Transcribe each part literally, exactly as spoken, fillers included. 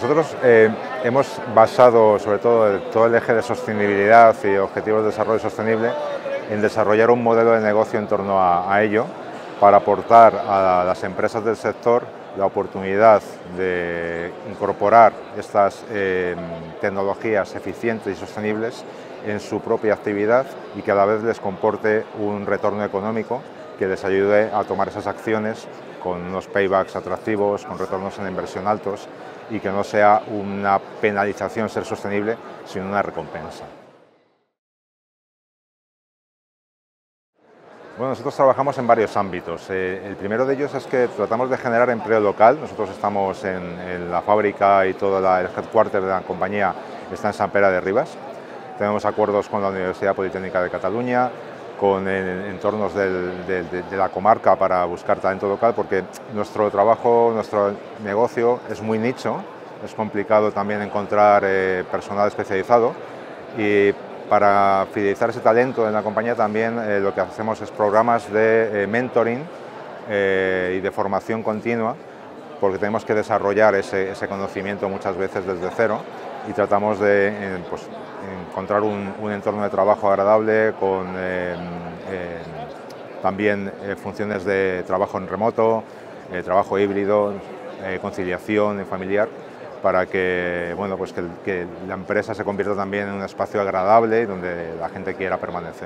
Nosotros eh, hemos basado sobre todo todo el eje de sostenibilidad y objetivos de desarrollo sostenible en desarrollar un modelo de negocio en torno a, a ello para aportar a las empresas del sector la oportunidad de incorporar estas eh, tecnologías eficientes y sostenibles en su propia actividad y que a la vez les comporte un retorno económico que les ayude a tomar esas acciones con unos paybacks atractivos, con retornos en inversión altos y que no sea una penalización ser sostenible, sino una recompensa. Bueno, nosotros trabajamos en varios ámbitos. Eh, el primero de ellos es que tratamos de generar empleo local. Nosotros estamos en, en la fábrica y todo la, el headquarter de la compañía está en Sant Pere de Ribes. Tenemos acuerdos con la Universidad Politécnica de Cataluña, con en, entornos del, de, de, de la comarca para buscar talento local, porque nuestro trabajo, nuestro negocio es muy nicho, es complicado también encontrar eh, personal especializado y para fidelizar ese talento en la compañía también eh, lo que hacemos es programas de eh, mentoring eh, y de formación continua, porque tenemos que desarrollar ese, ese conocimiento muchas veces desde cero y tratamos de eh, pues, encontrar un, un entorno de trabajo agradable con eh, eh, también eh, funciones de trabajo en remoto, eh, trabajo híbrido, eh, conciliación familiar, para que, bueno, pues que, que la empresa se convierta también en un espacio agradable donde la gente quiera permanecer.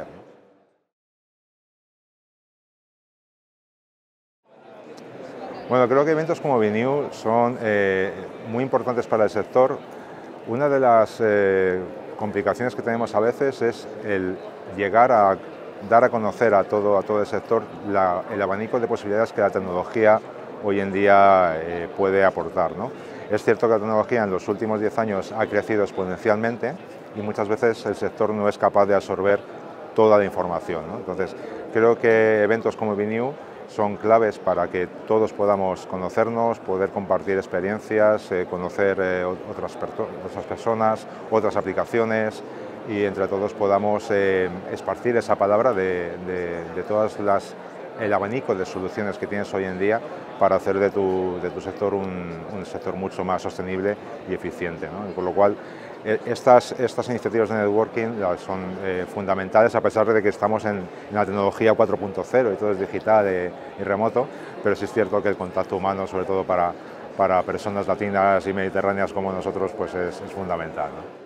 Bueno, creo que eventos como Vinew son eh, muy importantes para el sector. Una de las eh, complicaciones que tenemos a veces es el llegar a dar a conocer a todo, a todo el sector la, el abanico de posibilidades que la tecnología hoy en día eh, puede aportar, ¿no? Es cierto que la tecnología en los últimos diez años ha crecido exponencialmente y muchas veces el sector no es capaz de absorber toda la información, ¿no? Entonces, creo que eventos como Vinew son claves para que todos podamos conocernos, poder compartir experiencias, eh, conocer eh, otras, otras personas, otras aplicaciones y entre todos podamos eh, esparcir esa palabra de, de, de todas las el abanico de soluciones que tienes hoy en día para hacer de tu, de tu sector un, un sector mucho más sostenible y eficiente, ¿no? Y por lo cual, estas, estas iniciativas de networking son eh, fundamentales a pesar de que estamos en, en la tecnología cuatro punto cero y todo es digital eh, y remoto, pero sí es cierto que el contacto humano, sobre todo para, para personas latinas y mediterráneas como nosotros, pues es, es fundamental, ¿no?